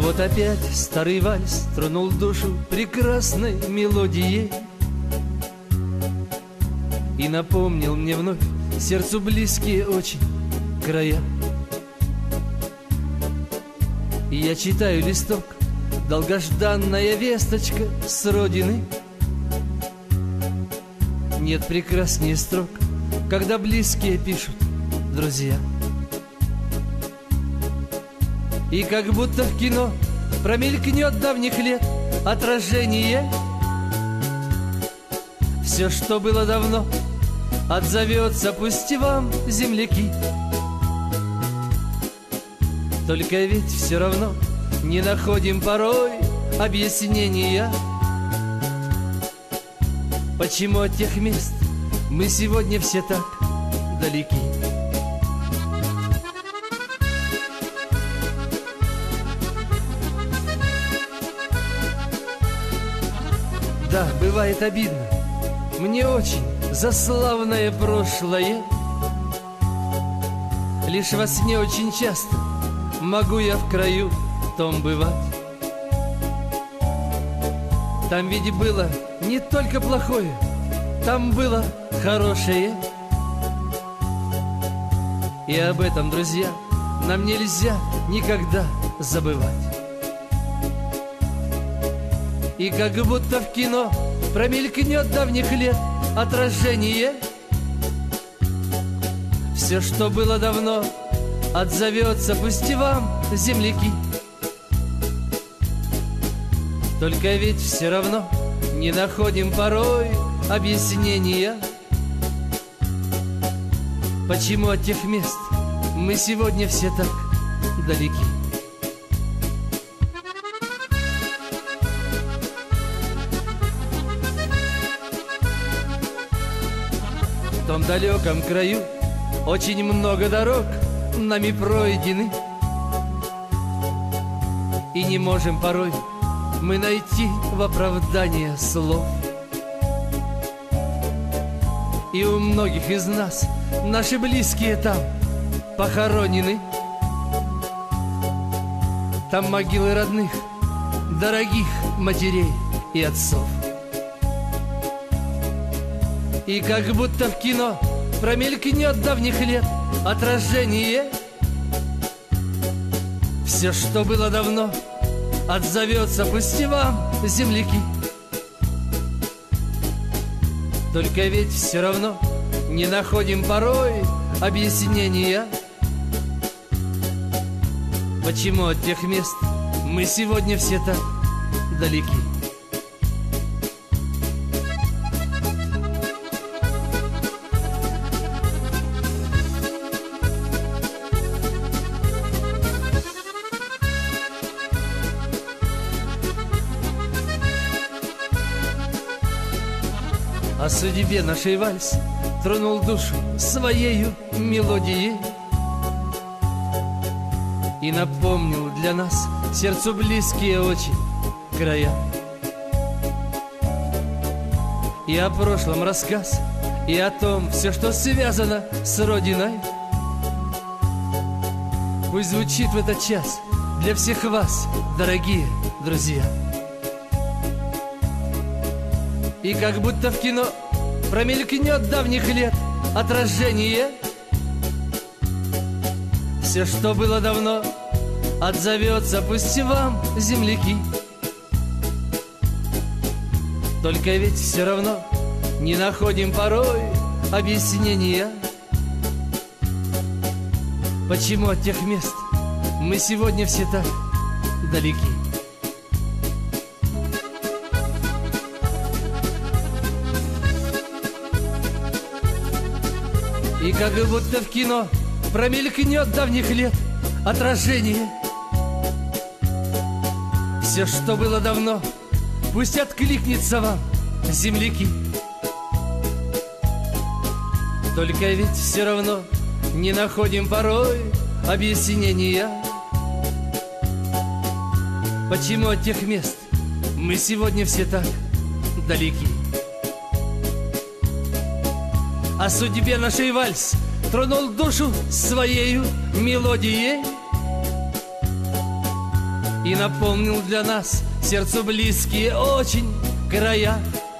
Вот опять старый вальс тронул душу прекрасной мелодией и напомнил мне вновь сердцу близкие очень края. И я читаю листок, долгожданная весточка с родины. Нет прекраснее строк, когда близкие пишут друзья. И как будто в кино промелькнет давних лет отражение. Все, что было давно, отзовется, пусть и вам, земляки. Только ведь все равно не находим порой объяснения, почему от тех мест мы сегодня все так далеки. Да, бывает обидно, мне очень за славное прошлое. Лишь во сне очень часто могу я в краю том бывать. Там ведь было не только плохое, там было хорошее. И об этом, друзья, нам нельзя никогда забывать. И как будто в кино промелькнет давних лет отражение. Все, что было давно, отзовется, пусть и вам, земляки. Только ведь все равно не находим порой объяснения, почему от тех мест мы сегодня все так далеки. В том далеком краю очень много дорог нами пройдены, и не можем порой мы найти в оправдание слов. И у многих из нас наши близкие там похоронены. Там могилы родных, дорогих матерей и отцов. И как будто в кино промелькнет давних лет отражение. Все, что было давно, отзовется, пусть и вам, земляки. Только ведь все равно не находим порой объяснения, почему от тех мест мы сегодня все так далеки. О судьбе нашей вальс тронул душу своею мелодией и напомнил для нас сердцу близкие очень края. И о прошлом рассказ, и о том все, что связано с Родиной. Пусть звучит в этот час для всех вас, дорогие друзья. И как будто в кино промелькнет давних лет отражение. Все, что было давно, отзовется, пусть и вам, земляки. Только ведь все равно не находим порой объяснения, почему от тех мест мы сегодня все так далеки. И как будто в кино промелькнет давних лет отражение. Все, что было давно, пусть откликнется вам, земляки. Только ведь все равно не находим порой объяснения, почему от тех мест мы сегодня все так далеки. О судьбе нашей вальс тронул душу своею мелодией и напомнил для нас сердцу близкие очень края.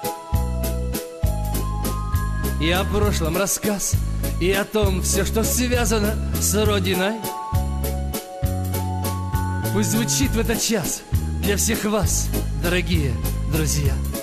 И о прошлом рассказ, и о том все, что связано с Родиной. Пусть звучит в этот час для всех вас, дорогие друзья.